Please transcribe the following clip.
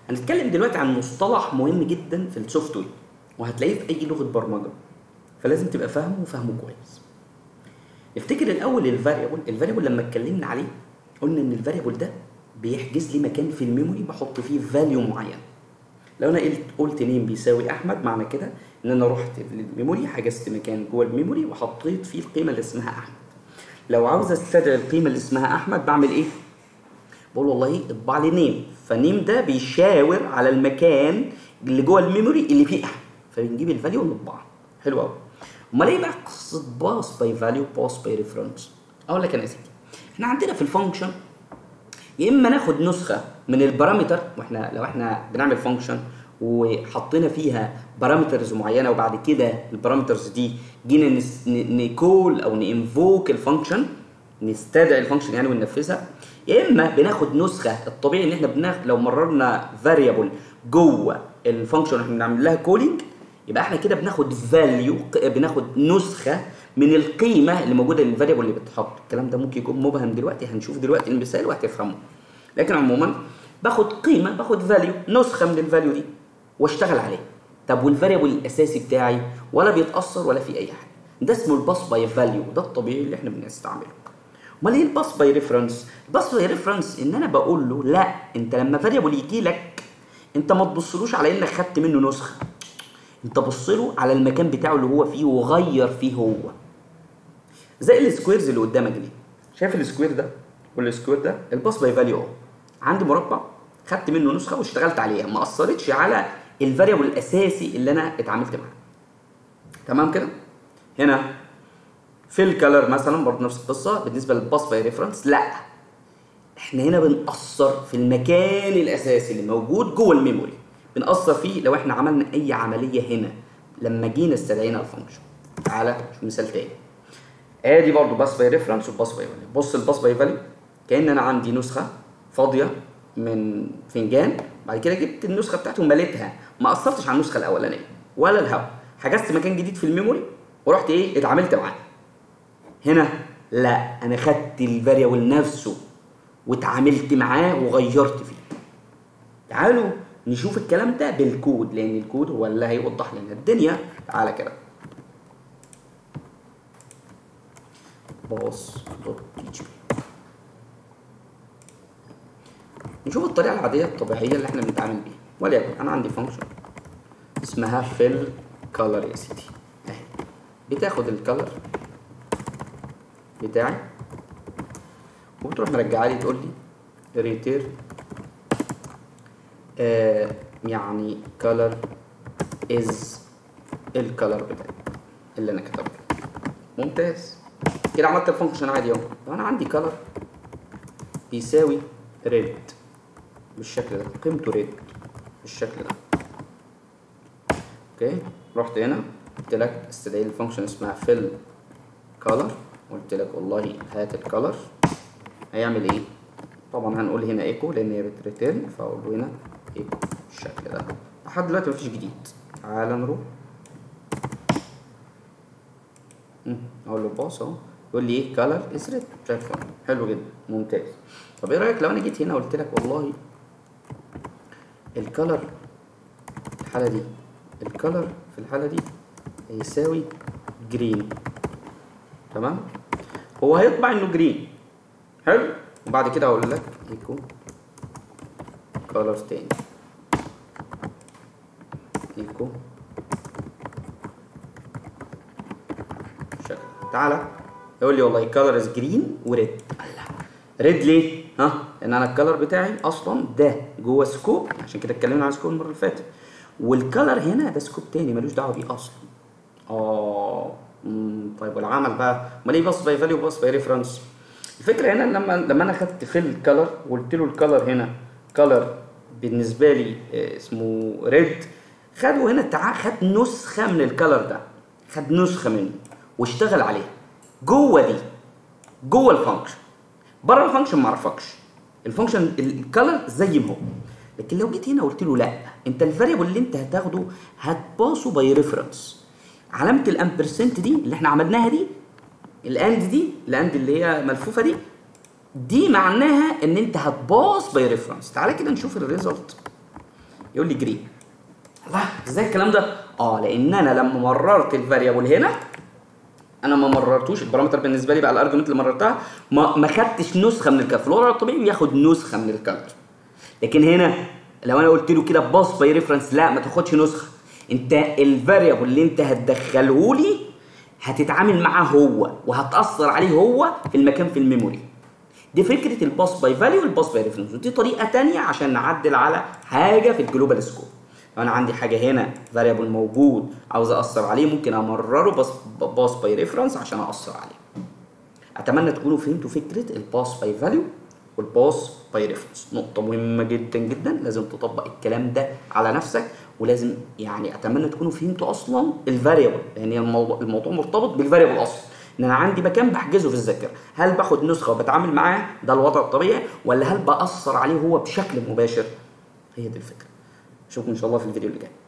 هنتكلم دلوقتي عن مصطلح مهم جدا في السوفت وير وهتلاقيه في اي لغه برمجه، فلازم تبقى فاهمه وفاهمه كويس. افتكر الاول الفاريبل لما اتكلمنا عليه قلنا ان الفاريبل ده بيحجز لي مكان في الميموري بحط فيه فاليو معين. لو انا قلت نيم بيساوي احمد، معنى كده ان انا رحت للميموري حجزت مكان جوه الميموري وحطيت فيه القيمه اللي اسمها احمد. لو عاوز استدعي القيمه اللي اسمها احمد بعمل ايه؟ بقول والله اطبع لي نيم، فنيم ده بيشاور على المكان اللي جوه الميموري اللي فيه احمد، فبنجيب الفاليو ونطبعها. حلو قوي. امال ايه بقى قصه باس باي فاليو باس باي ريفرنس؟ اقول لك انا يا سيدي، احنا عندنا في الفانكشن يا اما ناخد نسخه من البارامتر، لو احنا بنعمل فانكشن وحطينا فيها بارامترز معينه وبعد كده البارامترز دي جينا نكول او نانفوك الفانكشن، نستدعي الفانكشن يعني وننفذها. يا اما بناخد نسخه، الطبيعي ان احنا لو مررنا فاريبل جوه الفانكشن احنا بنعمل لها كولينج، يبقى احنا كده بناخد فاليو، بناخد نسخه من القيمه اللي موجوده للفاريبل اللي بتتحط. الكلام ده ممكن يكون مبهم دلوقتي، هنشوف دلوقتي المثال وهتفهمه. لكن عموما باخد قيمه، باخد فاليو، نسخه من الفاليو دي واشتغل عليه. طب والفاريبل الاساسي بتاعي ولا بيتاثر ولا في اي حاجه. ده اسمه الباس باي فاليو، ده الطبيعي اللي احنا بنستعمله. امال ايه الباس باي ريفرنس؟ الباس باي ريفرنس ان انا بقول له لا، انت لما فاريبل يجي لك انت ما تبصلوش على انك خدت منه نسخه، انت بص له على المكان بتاعه اللي هو فيه وغير فيه هو. زي السكويرز اللي قدامك دي، شايف السكوير ده والسكوير ده؟ الباس باي فاليو اهو. عندي مربع خدت منه نسخه واشتغلت عليها، ما اثرتش على الفاريبل الاساسي اللي انا اتعاملت معاه. تمام كده؟ هنا في الكالر مثلا برضه نفس القصه بالنسبه للباس باي ريفرنس. لا، احنا هنا بنأثر في المكان الاساسي اللي موجود جوه الميموري، بنأثر فيه لو احنا عملنا اي عمليه هنا لما جينا استدعينا الفانكشن. تعالى شوف مثال تاني. ادي برضه باس باي ريفرنس وباس باي فاليو. بص الباس باي فاليو كأن انا عندي نسخه فاضيه من فنجان، بعد كده جبت النسخه بتاعته ومليتها، ما اثرتش على النسخه الاولانيه ولا الهوا، حجزت مكان جديد في الميموري ورحت ايه اتعاملت معاه. هنا لا، انا خدت الفاريبل نفسه واتعاملت معاه وغيرت فيه. تعالوا نشوف الكلام ده بالكود، لان الكود هو اللي هيوضح لنا الدنيا. تعالى كده boss.php نشوف الطريقه العاديه الطبيعيه اللي احنا بنتعامل بيها. وليكن انا عندي فانكشن اسمها fill color يا سيدي، اهي بتاخد الكالر بتاعي وبتروح مرجعه لي تقول لي ريتير يعني color is الكالر بتاعي اللي انا كتبته. ممتاز كده، عملت الفانكشن عادي اهو. لو انا عندي color بيساوي ريد بالشكل ده، قيمته ريد بالشكل ده، اوكي، رحت هنا قلت لك استدعي لي الفانكشن اسمها fill color، قلت لك والله هات الكالر، هيعمل ايه؟ طبعا هنقول هنا ايكو لان هي ريتيرن، فاقول له هنا ايكو بالشكل ده. لحد دلوقتي مفيش جديد. تعالى نروح اقول له باص اهو، يقول لي ايه كالر از ريد. شايف؟ حلو جدا، ممتاز. طب ايه رايك لو انا جيت هنا قلت لك والله الكالر في الحاله دي، الكالر في الحاله دي هيساوي جرين. تمام؟ هو هيطبع انه جرين. حلو؟ وبعد كده هقول لك ايكو كالر تاني، ايكو شكل. تعالى يقول لي والله كالر از جرين وريد. الله، ريد ليه؟ لان انا الكالر بتاعي اصلا ده جوه سكوب، عشان كده اتكلمنا عن سكوب المره اللي فاتت، والكالر هنا ده سكوب تاني ملوش دعوه بيه اصلا. طيب والعمل بقى امال ايه باس باي فاليو باس باي ريفرنس؟ الفكره هنا لما انا خدت في الكالر وقلت له الكالر هنا كالر بالنسبه لي اسمه ريد، خدوا هنا خد نسخه من الكالر ده، خد نسخه منه واشتغل عليها جوه دي، جوه الفانكشن. بره الفانكشن ما اعرفكش، الفانكشن الكالر زي ما هو. لكن لو جيت هنا قلت له لا، انت الفاريبل اللي انت هتاخده هتباسه باي ريفرنس، علامه الامبرسنت دي اللي احنا عملناها دي، الاند اللي هي ملفوفه دي معناها ان انت هتباص باي ريفرنس. تعالى كده نشوف الريزلت يقول لي جرين. الله، ازاي الكلام ده؟ لان انا لما مررت الفاريبل هنا، انا ما مررتوش البارامتر بالنسبه لي بقى الارجيومنت اللي مررتها، ما خدتش نسخه من الكالر. في الوضع الطبيعي بياخد نسخه من الكالر، لكن هنا لو انا قلت له كده باس باي ريفرنس، لا ما تاخدش نسخه. انت الفاريبل اللي انت هتدخله لي هتتعامل معاه هو وهتاثر عليه هو في المكان في الميموري. دي فكره الباس باي فاليو والباس باي ريفرنس. ودي طريقه ثانيه عشان نعدل على حاجه في الجلوبال سكوب. لو انا عندي حاجه هنا فاريبل موجود عاوز اثر عليه، ممكن امرره باس باي ريفرنس عشان اثر عليه. اتمنى تكونوا فهمتوا فكره الباس باي فاليو والباس باي ريفرنس. نقطه مهمه جدا جدا، لازم تطبق الكلام ده على نفسك، ولازم يعني اتمنى تكونوا فهمتوا اصلا الفاريبل، لان يعني الموضوع مرتبط بالفاريبل اصلا. ان انا عندي مكان بحجزه في الذاكره، هل باخد نسخه وبتعامل معاه ده الوضع الطبيعي، ولا هل باثر عليه هو بشكل مباشر؟ هي دي الفكره. اشوفكم ان شاء الله في الفيديو اللي جاي.